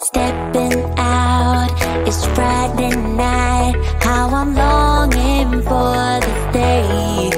Stepping out, it's Friday night. How I'm longing for this day.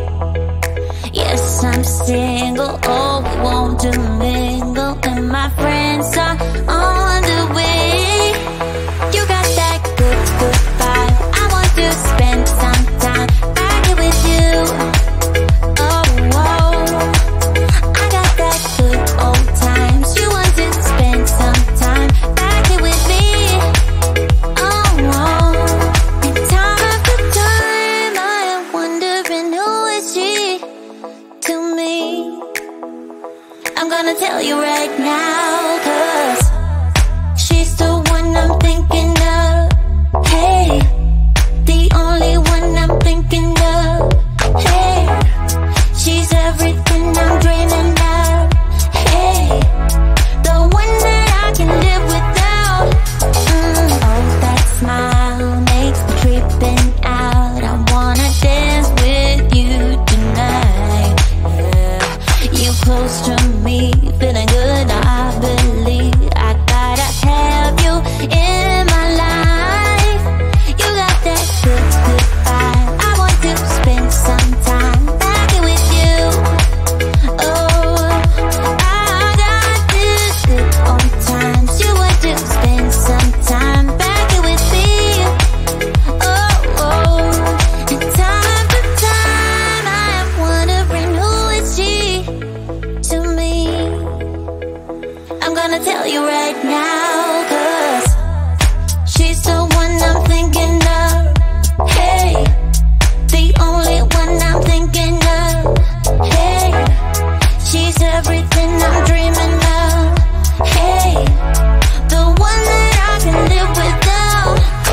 Yes, I'm single, oh, we want to mingle, and my friends are on the way. You got that good, good vibe. I want to spend some time back here with you. Oh, oh, I got that good old times. You want to spend some time back here with me. Oh, oh, and time after time I am wondering who is she to me. I'm gonna tell you right now, 'cause she's the one I'm thinking of. Hey, the only one I'm thinking of. Hey, she's everything I'm dreaming of. Hey, the one that I can live without. Oh, that smile makes me creeping out. I wanna dance with you tonight. Yeah, you close to me, feeling good. I believe I gotta have you in my life. You got that good, good vibe. I want to spend some time back here with you. Oh, I got this good old times. You want to spend some time back here with me. Oh, oh, and time after time I am wondering who is she to me. I'm gonna tell you right now, 'cause she's the one I'm thinking of. Hey, the only one I'm thinking of. Hey, she's everything I'm dreaming of. Hey, the one that I can live without.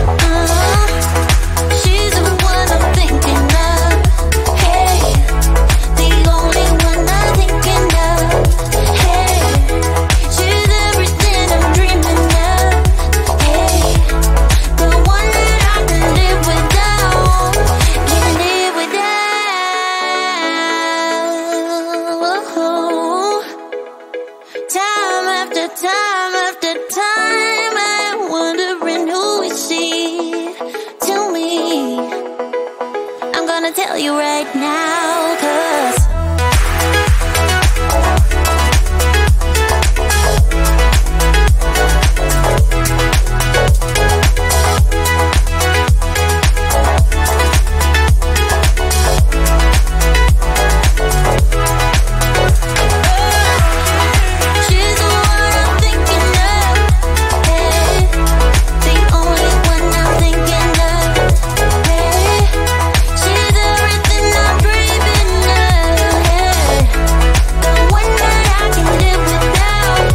She's the one I'm thinking of. Hey, the only one I'm thinking of. Hey, she's everything I'm dreaming of. Hey, the one that I can live without. Can live without. Time after time after time I'm wondering who is she to me. I'm gonna tell you right now, 'cause she's the one I'm thinking of. Hey, the only one I'm thinking of. Hey, she's everything I'm dreaming of. Hey, the one that I can live without.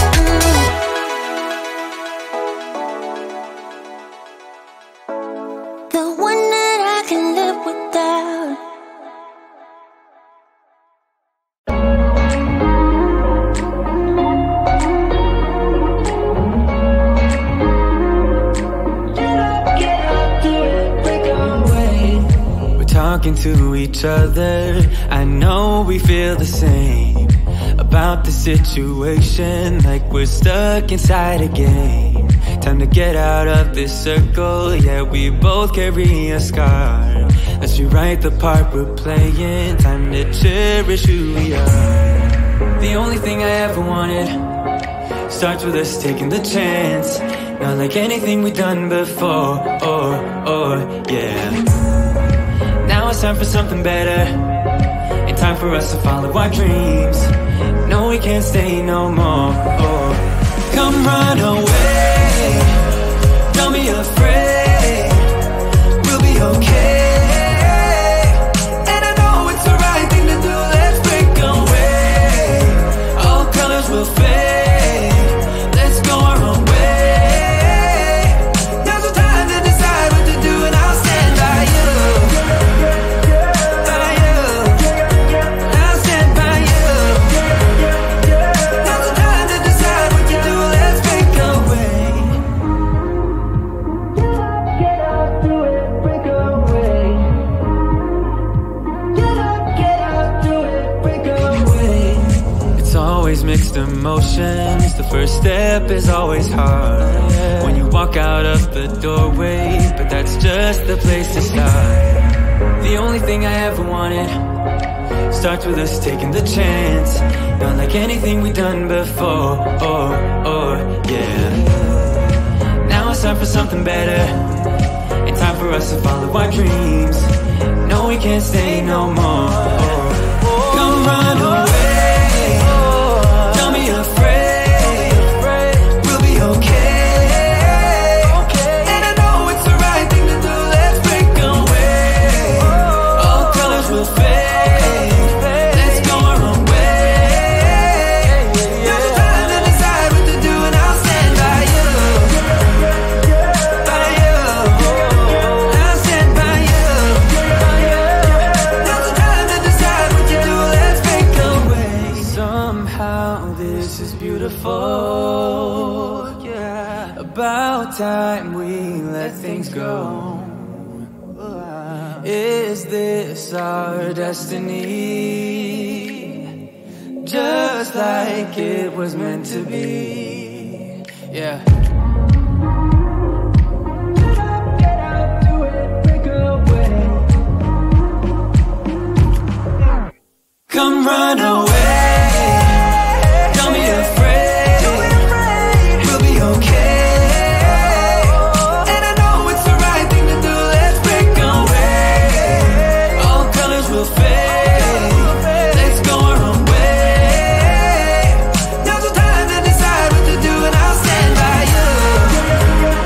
The one that I can live without. We're talking to each other. I know we feel the same about the situation, like we're stuck inside a game. Time to get out of this circle. Yeah, we both carry a scar. Let's rewrite the part we're playing. Time to cherish who we are. The only thing I ever wanted starts with us taking the chance. Not like anything we've done before. Yeah. Now it's time for something better, and time for us to follow our dreams. No, we can't stay no more. Come run away, don't be afraid, we'll be okay. And I know it's the right thing to do. Let's break away. All colors will fade. Let's go our own way. Now's the time to decide what to do, and I'll stand by you. By you. I'll stand by you. Now's the time to decide what to do. Let's break away. Get out, do it, break away. always mixed emotions. The first step is always hard when you walk out of the doorway, but that's just the place to start. The only thing I ever wanted starts with us taking the chance. Not like anything we've done before, yeah. Now it's time for something better, and time for us to follow our dreams. No, we can't stay no more. Come run away, don't be afraid, we'll be okay. And I know it's the right thing to do, let's break away. All colors will fade, let's go our own way. Now's the time to decide what to do, and I'll stand by you. By you, I'll stand by you. Now's the time to decide what to do, let's break away. Somehow this is beautiful, yeah. About time we let things go. Is this our destiny? Just like it was meant to be, yeah. Get out, do it, break away. Come run away, don't be afraid, we'll be okay. And I know it's the right thing to do, let's break away. All colors will fade, let's go our own way. Now's the time to decide what to do, and I'll stand by you.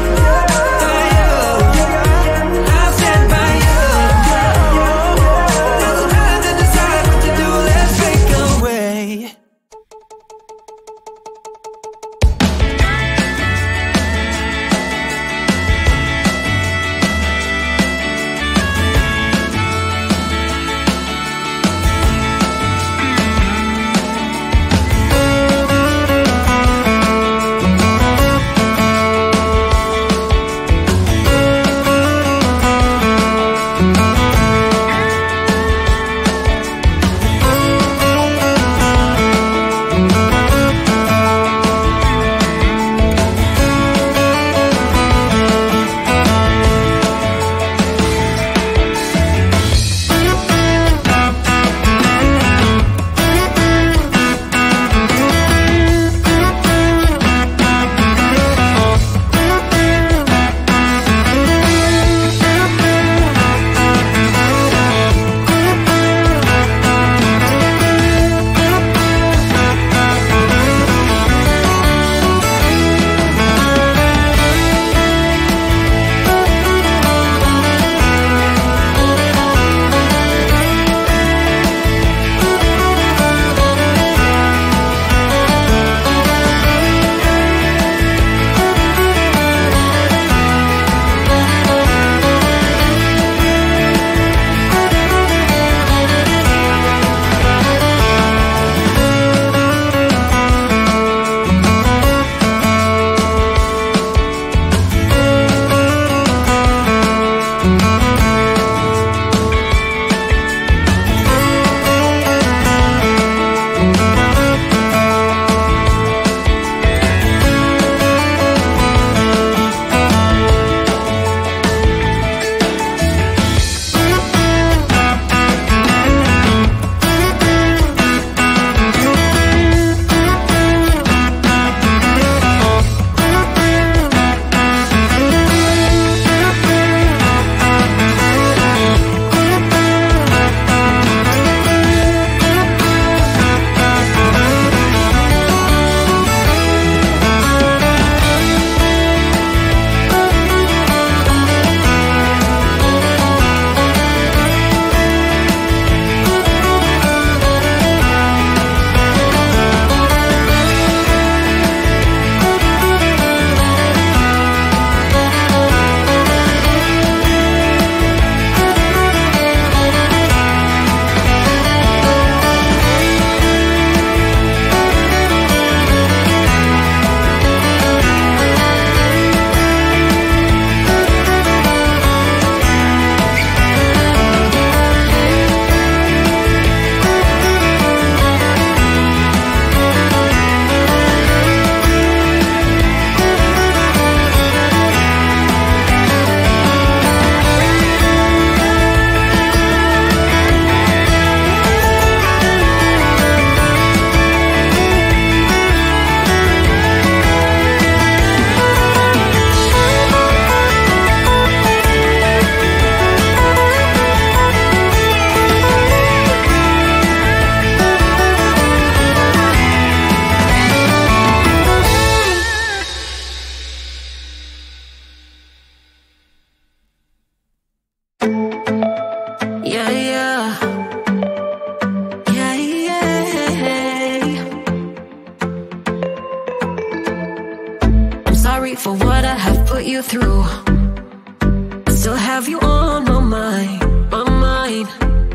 you through. I still have you on my mind, my mind.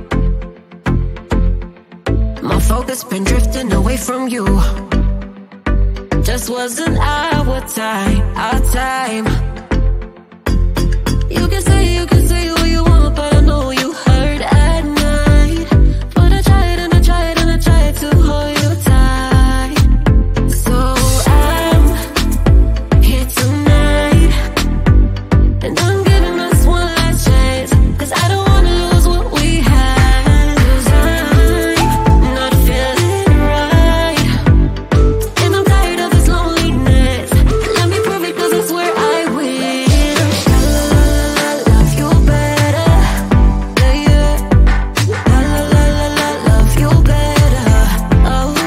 My focus been drifting away from you. Just wasn't our time, our time. You can say what you want, but I know you hurt at night. But I tried and I tried and I tried to hold you tight. So I'm here tonight, and I'm giving us one last chance, 'cause I don't wanna lose what we had. 'Cause I'm not feeling right, and I'm tired of this loneliness. Let me prove it, 'cause I swear I will. Love you better, yeah, yeah. Love you better, oh, love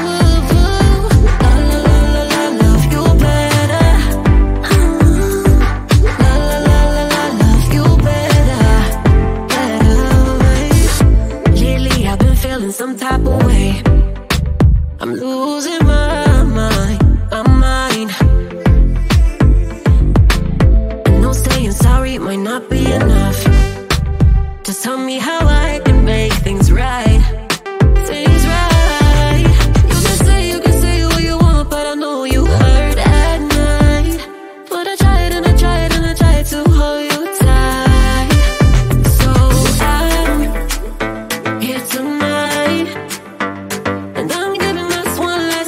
you better, love you better, Lately I've been feeling some type of way. I'm losing my mind, my mind. I know saying sorry might not be enough. Just tell me how I can make things right, things right. You can say what you want, but I know you hurt at night. But I tried and I tried and I tried to hold you tight. So I'm here tonight, and I'm giving us one last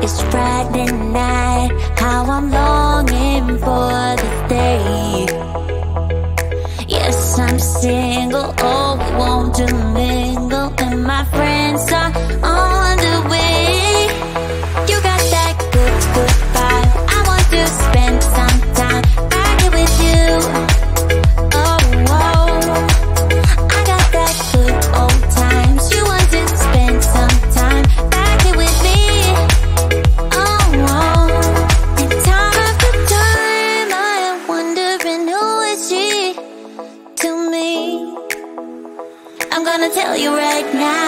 It's Friday night, how I'm longing for this day. Yes, I'm single, oh, we won't do mingle, and my friends are on the way. You got that good, good vibe, I want to spend some time back here with you. Oh, oh, I got that good old times, you want to spend some time back here with me. Oh, oh, and time after time I am wondering who is she to me. I'm gonna tell you right now,